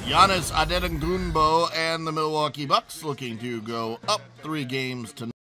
Giannis Antetokounmpo and the Milwaukee Bucks looking to go up 3 games tonight.